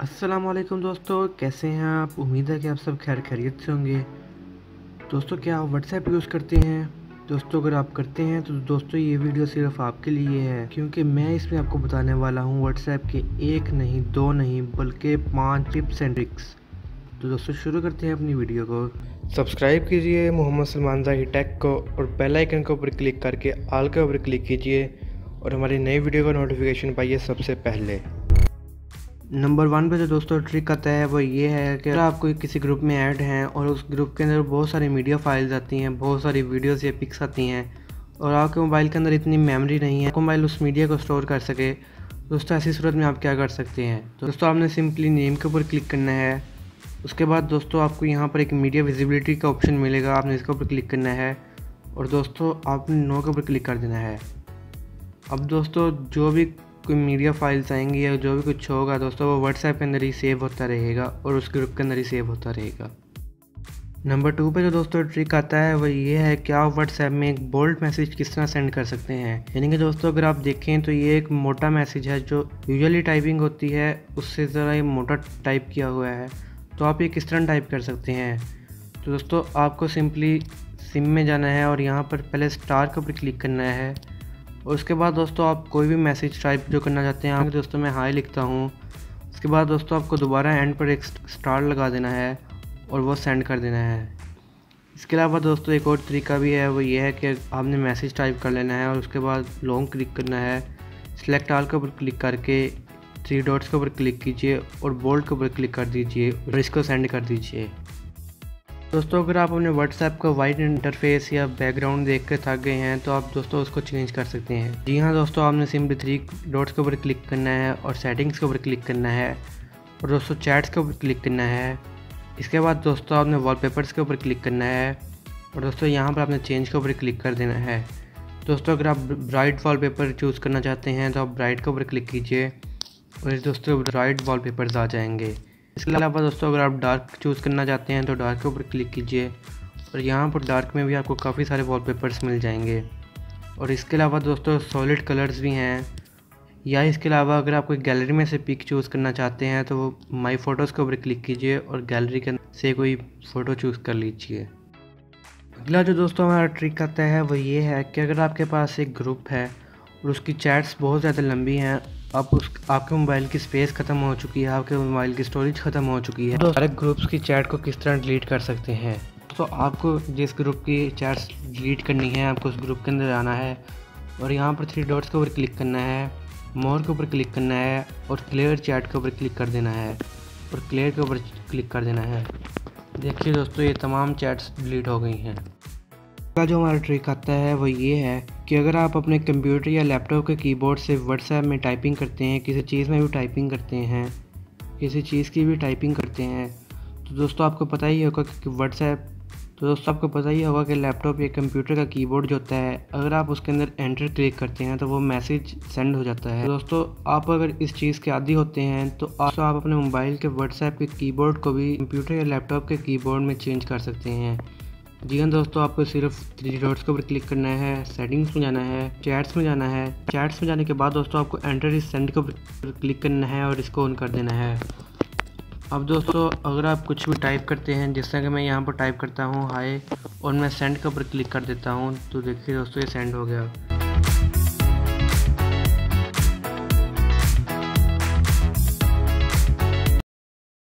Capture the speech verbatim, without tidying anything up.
अस्सलाम वालेकुम दोस्तों, कैसे हैं आप। उम्मीद है कि आप सब खैर खैरियत से होंगे। दोस्तों, क्या आप व्हाट्सएप यूज़ करते हैं? दोस्तों, अगर आप करते हैं तो दोस्तों ये वीडियो सिर्फ आपके लिए है, क्योंकि मैं इसमें आपको बताने वाला हूँ व्हाट्सएप के एक नहीं, दो नहीं, बल्कि पाँच टिप्स एंड ट्रिक्स। तो दोस्तों शुरू करते हैं अपनी वीडियो को। सब्सक्राइब कीजिए मोहम्मद सलमान ज़ाहिर टेक को और बेल आइकन के ऊपर क्लिक करके ऑल के ऊपर क्लिक कीजिए और हमारी नई वीडियो का नोटिफिकेशन पाइए सबसे पहले। नंबर वन पे जो दोस्तों ट्रिक आता है वो ये है कि अगर आप कोई किसी ग्रुप में ऐड हैं और उस ग्रुप के अंदर बहुत सारी मीडिया फाइल्स आती हैं, बहुत सारी वीडियोस या पिक्स आती हैं और आपके मोबाइल के अंदर इतनी मेमोरी नहीं है आपको मोबाइल उस मीडिया को स्टोर कर सके, दोस्तों ऐसी सूरत में आप क्या कर सकते हैं। तो दोस्तों आपने सिंपली नेम के ऊपर क्लिक करना है। उसके बाद दोस्तों आपको यहाँ पर एक मीडिया विजिबिलिटी का ऑप्शन मिलेगा, आपने इसके ऊपर क्लिक करना है और दोस्तों आपने नो के ऊपर क्लिक कर देना है। अब दोस्तों जो भी कोई मीडिया फाइल्स आएंगी या जो भी कुछ होगा दोस्तों वो व्हाट्सएप के अंदर ही सेव होता रहेगा और उस ग्रुप के अंदर ही सेव होता रहेगा। नंबर टू पे जो दोस्तों ट्रिक आता है वो ये है कि आप व्हाट्सएप में एक बोल्ड मैसेज किस तरह सेंड कर सकते हैं। यानी कि दोस्तों अगर आप देखें तो ये एक मोटा मैसेज है जो यूजुअली टाइपिंग होती है उससे ज़रा ये मोटा टाइप किया हुआ है, तो आप ये किस तरह टाइप कर सकते हैं। तो दोस्तों आपको सिंपली सिम में जाना है और यहाँ पर पहले स्टार के ऊपर क्लिक करना है और उसके बाद दोस्तों आप कोई भी मैसेज टाइप जो करना चाहते हैं, दोस्तों मैं हाई लिखता हूँ। उसके बाद दोस्तों आपको दोबारा एंड पर एक स्टार लगा देना है और वो सेंड कर देना है। इसके अलावा दोस्तों एक और तरीका भी है, वो ये है कि आपने मैसेज टाइप कर लेना है और उसके बाद लॉन्ग क्लिक करना है, सिलेक्ट ऑल के ऊपर क्लिक करके थ्री डॉट्स के ऊपर क्लिक कीजिए और बोल्ड के ऊपर क्लिक कर दीजिए और इसको सेंड कर दीजिए। दोस्तों अगर आप अपने व्हाट्सएप का वाइट इंटरफेस या बैकग्राउंड देख कर थक गए हैं तो आप दोस्तों उसको चेंज कर सकते हैं। जी हाँ दोस्तों, आपने सिंपली थ्री डॉट्स के ऊपर क्लिक करना है और सेटिंग्स के ऊपर क्लिक करना है और दोस्तों चैट्स के ऊपर क्लिक करना है। इसके बाद दोस्तों आपने वॉलपेपर्स के ऊपर क्लिक करना है और दोस्तों यहाँ पर आपने चेंज के ऊपर क्लिक कर देना है। दोस्तों अगर आप ब्राइट वॉलपेपर चूज़ करना चाहते हैं तो आप ब्राइट के ऊपर क्लिक कीजिए और दोस्तों ब्राइट वॉलपेपर्स आ जाएंगे। इसके अलावा दोस्तों अगर आप डार्क चूज़ करना चाहते हैं तो डार्क के ऊपर क्लिक कीजिए और यहाँ पर डार्क में भी आपको काफ़ी सारे वॉलपेपर्स मिल जाएंगे। और इसके अलावा दोस्तों सॉलिड कलर्स भी हैं, या इसके अलावा अगर आप कोई गैलरी में से पिक चूज़ करना चाहते हैं तो वो माई फ़ोटोज़ के ऊपर क्लिक कीजिए और गैलरी के से कोई फ़ोटो चूज़ कर लीजिए। अगला जो दोस्तों हमारा ट्रिक आता है वो ये है कि अगर आपके पास एक ग्रुप है और उसकी चैट्स बहुत ज़्यादा लंबी हैं, आप उस आपके मोबाइल की स्पेस ख़त्म हो चुकी है, आपके मोबाइल की स्टोरेज ख़त्म हो चुकी है, तो सारे ग्रुप्स की चैट को किस तरह डिलीट कर सकते हैं। तो आपको जिस ग्रुप की चैट्स डिलीट करनी है आपको उस ग्रुप के अंदर आना है और यहाँ पर थ्री डॉट्स के ऊपर क्लिक करना है, मोर के ऊपर क्लिक करना है और क्लियर चैट के ऊपर क्लिक कर देना है और क्लियर के ऊपर क्लिक कर देना है। देखिए दोस्तों ये तमाम चैट्स डिलीट हो गई हैं। का जो हमारा ट्रिक आता है वो ये है कि अगर आप अपने कंप्यूटर या लैपटॉप के कीबोर्ड से व्हाट्सएप में टाइपिंग करते हैं, किसी चीज़ में भी टाइपिंग करते हैं, किसी चीज़ की भी टाइपिंग करते हैं, तो दोस्तों आपको पता ही होगा कि व्हाट्सएप तो दोस्तों आपको पता ही होगा कि लैपटॉप या कंप्यूटर का कीबोर्ड जो होता है अगर आप उसके अंदर एंटर क्लिक करते हैं तो वो मैसेज सेंड हो जाता है। दोस्तों आप अगर इस चीज़ के आदी होते हैं तो आप, तो आप अपने मोबाइल के व्हाट्सएप के कीबोर्ड को भी कंप्यूटर या लैपटॉप के कीबोर्ड में चेंज कर सकते हैं। जी हाँ दोस्तों, आपको सिर्फ थ्री डॉट्स के ऊपर क्लिक करना है, सेटिंग्स में जाना है, चैट्स में जाना है। चैट्स में जाने के बाद दोस्तों आपको एंटर इस सेंड के ऊपर क्लिक करना है और इसको ऑन कर देना है। अब दोस्तों अगर आप कुछ भी टाइप करते हैं, जिस तरह कि मैं यहाँ पर टाइप करता हूँ हाय और मैं सेंड के ऊपर क्लिक कर देता हूँ, तो देखिए दोस्तों ये सेंड हो गया।